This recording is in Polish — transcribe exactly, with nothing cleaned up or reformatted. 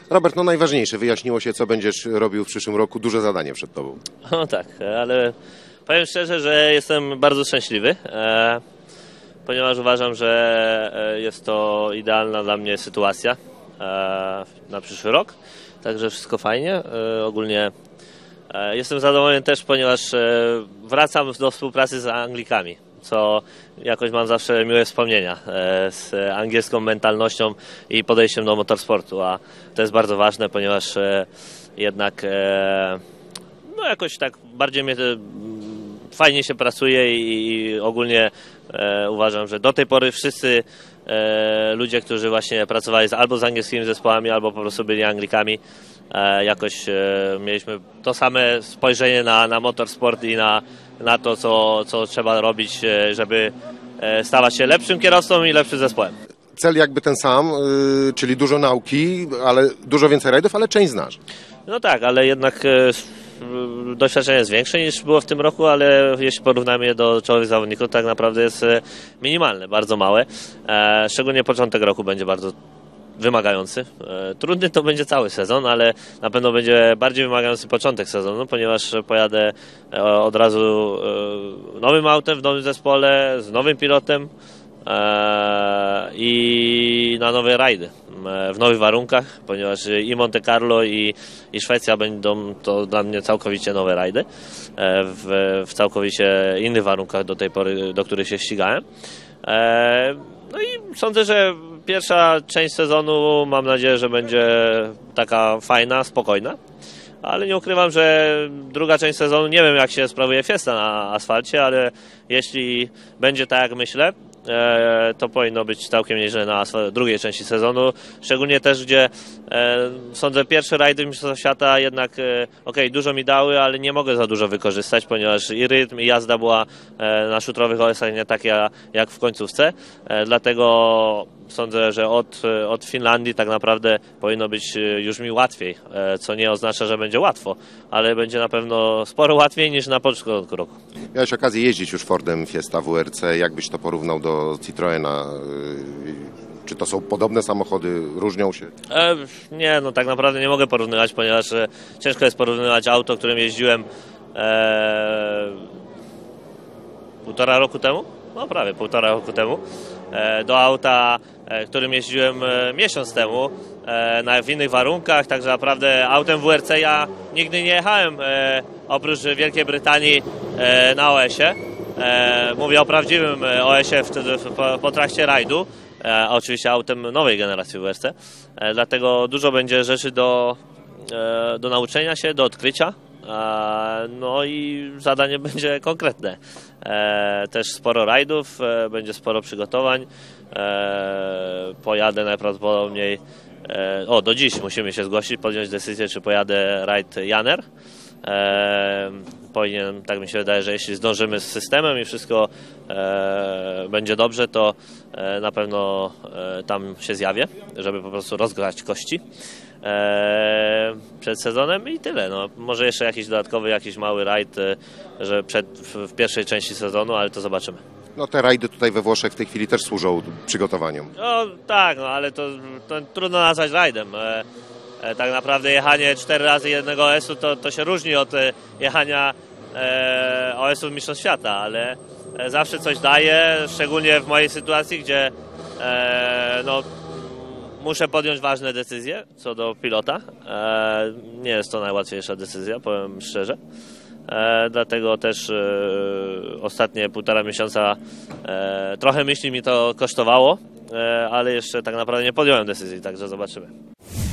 Robert, no najważniejsze, wyjaśniło się, co będziesz robił w przyszłym roku. Duże zadanie przed tobą. No tak, ale powiem szczerze, że jestem bardzo szczęśliwy, e, ponieważ uważam, że jest to idealna dla mnie sytuacja e, na przyszły rok. Także wszystko fajnie. E, ogólnie e, jestem zadowolony też, ponieważ e, wracam do współpracy z Anglikami, co jakoś mam zawsze miłe wspomnienia e, z angielską mentalnością i podejściem do motorsportu, a to jest bardzo ważne, ponieważ e, jednak e, no jakoś tak bardziej mnie te, fajnie się pracuje i, i ogólnie e, uważam, że do tej pory wszyscy e, ludzie, którzy właśnie pracowali z, albo z angielskimi zespołami, albo po prostu byli Anglikami, e, jakoś e, mieliśmy to same spojrzenie na, na motorsport i na, na to, co, co trzeba robić, e, żeby e, stawać się lepszym kierowcą i lepszym zespołem. Cel jakby ten sam, yy, czyli dużo nauki, ale dużo więcej rajdów, ale część znasz. No tak, ale jednak e, doświadczenie jest większe niż było w tym roku, ale jeśli porównamy je do czołowych zawodników, tak naprawdę jest minimalne, bardzo małe. E, szczególnie początek roku będzie bardzo wymagający. E, trudny to będzie cały sezon, ale na pewno będzie bardziej wymagający początek sezonu, ponieważ pojadę e, od razu e, nowym autem w nowym zespole, z nowym pilotem e, i na nowe rajdy w nowych warunkach, ponieważ i Monte Carlo i, i Szwecja będą to dla mnie całkowicie nowe rajdy w, w całkowicie innych warunkach do tej pory, do których się ścigałem. No i sądzę, że pierwsza część sezonu mam nadzieję, że będzie taka fajna, spokojna, ale nie ukrywam, że druga część sezonu, nie wiem jak się sprawuje Fiesta na asfalcie, ale jeśli będzie tak jak myślę, to powinno być całkiem nieźle na drugiej części sezonu, szczególnie też, gdzie e, sądzę pierwsze rajdy Mistrzostwa Świata jednak e, ok, dużo mi dały, ale nie mogę za dużo wykorzystać, ponieważ i rytm, i jazda była e, na szutrowych olesach nie taka jak w końcówce, e, dlatego sądzę, że od, od Finlandii tak naprawdę powinno być już mi łatwiej, e, co nie oznacza, że będzie łatwo, ale będzie na pewno sporo łatwiej niż na początku roku. Miałeś okazję jeździć już Fordem Fiesta W R C, jak byś to porównał do Citroena? Czy to są podobne samochody, różnią się? E, nie, no tak naprawdę nie mogę porównywać, ponieważ e, ciężko jest porównywać auto, którym jeździłem e, półtora roku temu, no prawie półtora roku temu, e, do auta, e, którym jeździłem e, miesiąc temu, e, na, w innych warunkach, także naprawdę autem W R C ja nigdy nie jechałem, e, oprócz Wielkiej Brytanii e, na O S-ie. E, mówię o prawdziwym O S-ie w, w, po, po trakcie rajdu. E, oczywiście autem nowej generacji W R C, e, dlatego dużo będzie rzeczy do, e, do nauczenia się, do odkrycia, e, no i zadanie będzie konkretne. E, też sporo rajdów, e, będzie sporo przygotowań, e, pojadę najprawdopodobniej, e, o do dziś musimy się zgłosić, podjąć decyzję, czy pojadę rajd Janer. E, powinien, tak mi się wydaje, że jeśli zdążymy z systemem i wszystko e, będzie dobrze, to e, na pewno e, tam się zjawię, żeby po prostu rozgrać kości e, przed sezonem i tyle. No, może jeszcze jakiś dodatkowy, jakiś mały rajd, e, że przed, w, w pierwszej części sezonu, ale to zobaczymy. No te rajdy tutaj we Włoszech w tej chwili też służą przygotowaniom. No tak, no ale to, to trudno nazwać rajdem. E, Tak naprawdę jechanie cztery razy jednego O S-u to, to się różni od jechania e, O S-u w Mistrzostw Świata, ale zawsze coś daje, szczególnie w mojej sytuacji, gdzie e, no, muszę podjąć ważne decyzje co do pilota. E, nie jest to najłatwiejsza decyzja, powiem szczerze. E, dlatego też e, ostatnie półtora miesiąca e, trochę myśli mi to kosztowało, e, ale jeszcze tak naprawdę nie podjąłem decyzji, także zobaczymy.